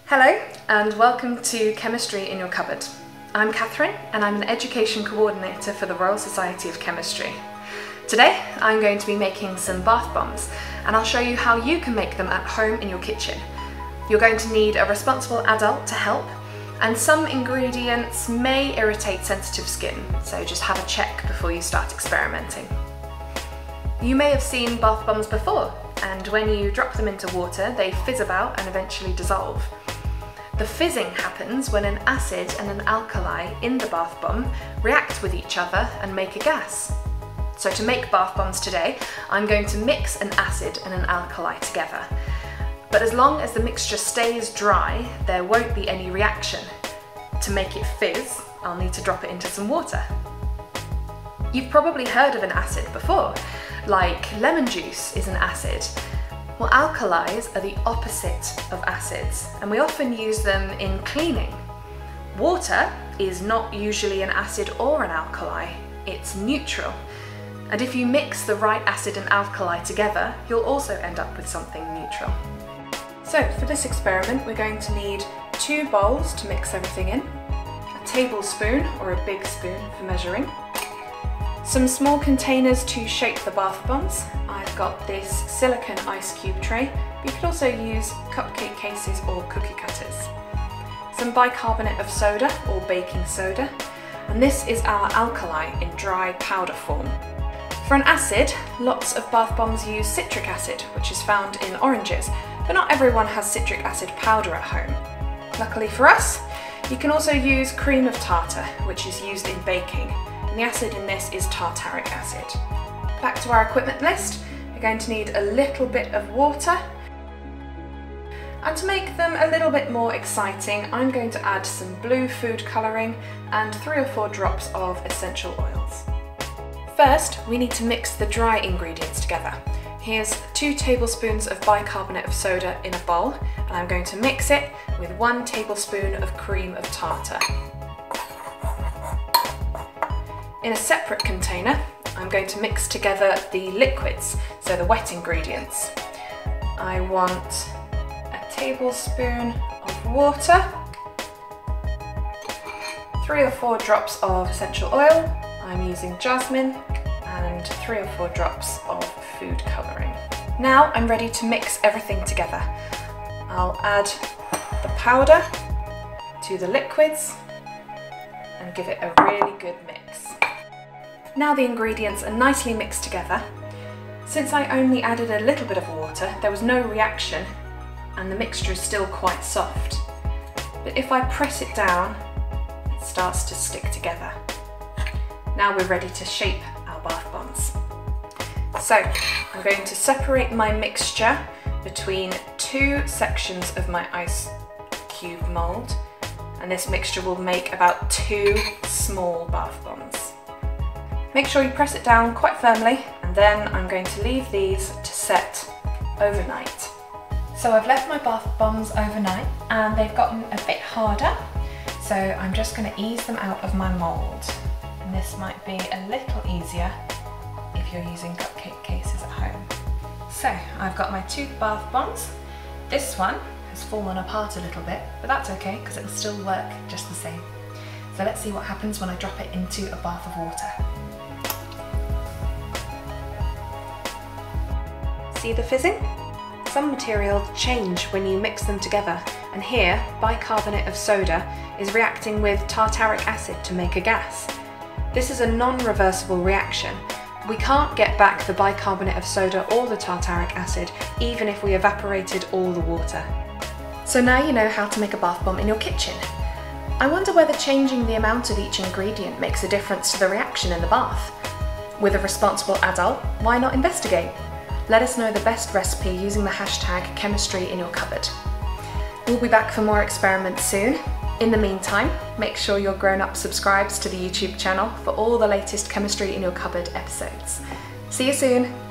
Hello and welcome to Chemistry in Your Cupboard. I'm Catherine and I'm an Education Coordinator for the Royal Society of Chemistry. Today I'm going to be making some bath bombs and I'll show you how you can make them at home in your kitchen. You're going to need a responsible adult to help, and some ingredients may irritate sensitive skin, so just have a check before you start experimenting. You may have seen bath bombs before, and when you drop them into water they fizz about and eventually dissolve. The fizzing happens when an acid and an alkali in the bath bomb react with each other and make a gas. So to make bath bombs today, I'm going to mix an acid and an alkali together. But as long as the mixture stays dry, there won't be any reaction. To make it fizz, I'll need to drop it into some water. You've probably heard of an acid before, like lemon juice is an acid. Well, alkalis are the opposite of acids, and we often use them in cleaning. Water is not usually an acid or an alkali, it's neutral. And if you mix the right acid and alkali together, you'll also end up with something neutral. So for this experiment, we're going to need 2 bowls to mix everything in, a tablespoon or a big spoon for measuring, some small containers to shape the bath bombs. I've got this silicone ice cube tray, but you could also use cupcake cases or cookie cutters. Some bicarbonate of soda or baking soda, and this is our alkali in dry powder form. For an acid, lots of bath bombs use citric acid, which is found in oranges, but not everyone has citric acid powder at home. Luckily for us, you can also use cream of tartar, which is used in baking. And the acid in this is tartaric acid. Back to our equipment list, we're going to need a little bit of water. And to make them a little bit more exciting, I'm going to add some blue food colouring and 3 or 4 drops of essential oils. First, we need to mix the dry ingredients together. Here's 2 tablespoons of bicarbonate of soda in a bowl, and I'm going to mix it with 1 tablespoon of cream of tartar. In a separate container, I'm going to mix together the liquids, so the wet ingredients. I want a tablespoon of water, 3 or 4 drops of essential oil, I'm using jasmine, and 3 or 4 drops of food colouring. Now I'm ready to mix everything together. I'll add the powder to the liquids and give it a really good mix. Now the ingredients are nicely mixed together. Since I only added a little bit of water, there was no reaction and the mixture is still quite soft. But if I press it down, it starts to stick together. Now we're ready to shape our bath bombs. So I'm going to separate my mixture between 2 sections of my ice cube mould, and this mixture will make about 2 small bath bombs. Make sure you press it down quite firmly, and then I'm going to leave these to set overnight. So I've left my bath bombs overnight and they've gotten a bit harder, so I'm just going to ease them out of my mould. And this might be a little easier if you're using cupcake cases at home. So I've got my 2 bath bombs. This one has fallen apart a little bit, but that's okay because it'll still work just the same. So let's see what happens when I drop it into a bath of water. See the fizzing? Some materials change when you mix them together, and here bicarbonate of soda is reacting with tartaric acid to make a gas. This is a non-reversible reaction. We can't get back the bicarbonate of soda or the tartaric acid even if we evaporated all the water. So now you know how to make a bath bomb in your kitchen. I wonder whether changing the amount of each ingredient makes a difference to the reaction in the bath. With a responsible adult, why not investigate? Let us know the best recipe using the hashtag #ChemistryInYourCupboard. We'll be back for more experiments soon. In the meantime, make sure your grown-up subscribes to the YouTube channel for all the latest Chemistry in Your Cupboard episodes. See you soon!